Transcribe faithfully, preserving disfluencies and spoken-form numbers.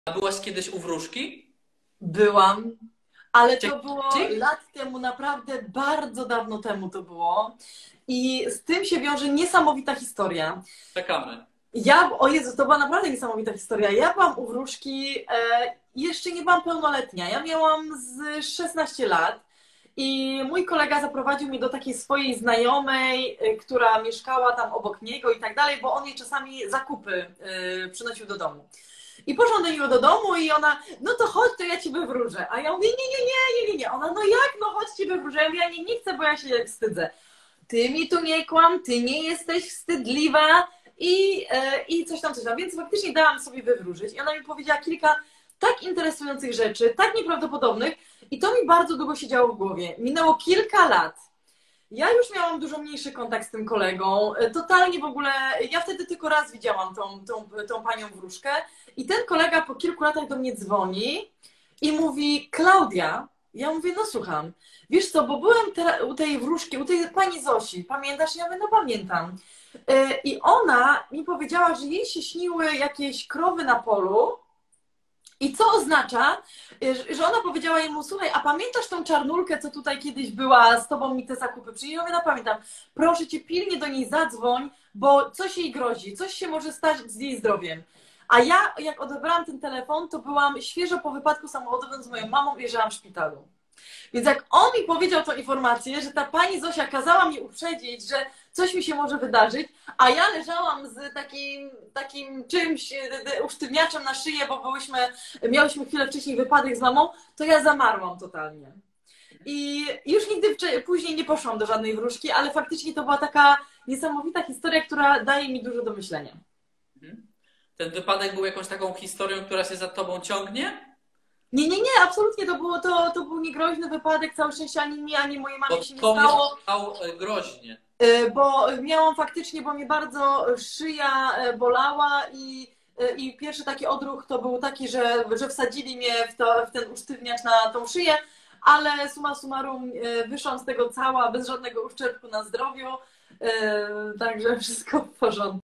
A byłaś kiedyś u wróżki? Byłam, ale Cie- to było cie- lat temu, naprawdę bardzo dawno temu to było. I z tym się wiąże niesamowita historia. Czekamy. Ja, o Jezu, to była naprawdę niesamowita historia. Ja byłam u wróżki, e, jeszcze nie byłam pełnoletnia. Ja miałam z szesnaście lat i mój kolega zaprowadził mnie do takiej swojej znajomej, e, która mieszkała tam obok niego i tak dalej, bo on jej czasami zakupy e, przynosił do domu. I poszłam do niego do domu i ona, no to chodź, to ja ci wywróżę. A ja mówię, nie, nie, nie, nie, nie, nie. Ona, no jak, no chodź ci wywróżę. Ja mówię, ja nie, nie chcę, bo ja się wstydzę. Ty mi tu nie kłam, ty nie jesteś wstydliwa i, e, i coś tam, coś tam. Więc faktycznie dałam sobie wywróżyć i ona mi powiedziała kilka tak interesujących rzeczy, tak nieprawdopodobnych i to mi bardzo długo siedziało w głowie. Minęło kilka lat. Ja już miałam dużo mniejszy kontakt z tym kolegą. Totalnie w ogóle, ja wtedy tylko raz widziałam tą, tą, tą panią wróżkę i ten kolega po kilku latach do mnie dzwoni i mówi, Klaudia, ja mówię, no słucham, wiesz co, bo byłem te, u tej wróżki, u tej pani Zosi, pamiętasz? Ja mówię, no pamiętam. Yy, I ona mi powiedziała, że jej się śniły jakieś krowy na polu. I co oznacza, że ona powiedziała jemu, słuchaj, a pamiętasz tą czarnulkę, co tutaj kiedyś była z tobą mi te zakupy przyniesie? Ja mówię, no pamiętam, proszę cię, pilnie do niej zadzwoń, bo coś jej grozi, coś się może stać z jej zdrowiem. A ja, jak odebrałam ten telefon, to byłam świeżo po wypadku samochodowym z moją mamą i leżałam w szpitalu. Więc jak on mi powiedział tą informację, że ta pani Zosia kazała mi uprzedzić, że coś mi się może wydarzyć, a ja leżałam z takim, takim czymś, usztywniaczem na szyję, bo byłyśmy, miałyśmy chwilę wcześniej wypadek z mamą, to ja zamarłam totalnie. I już nigdy później nie poszłam do żadnej wróżki, ale faktycznie to była taka niesamowita historia, która daje mi dużo do myślenia. Ten wypadek był jakąś taką historią, która się za tobą ciągnie? Nie, nie, nie, absolutnie to, było, to, to był niegroźny wypadek, całe szczęście ani mi, ani mojej mamie Bo się nie to stało. miał groźnie. Bo miałam faktycznie, bo mnie bardzo szyja bolała i, i pierwszy taki odruch to był taki, że, że wsadzili mnie w, to, w ten usztywniacz na tą szyję, ale summa summarum wyszłam z tego cała, bez żadnego uszczerbku na zdrowiu, także wszystko w porządku.